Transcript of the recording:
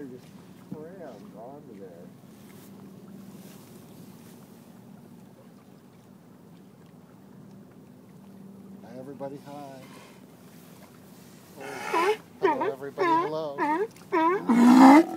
just crammed onto there. Hi, everybody. Hi. Oh, hello, everybody. Hello.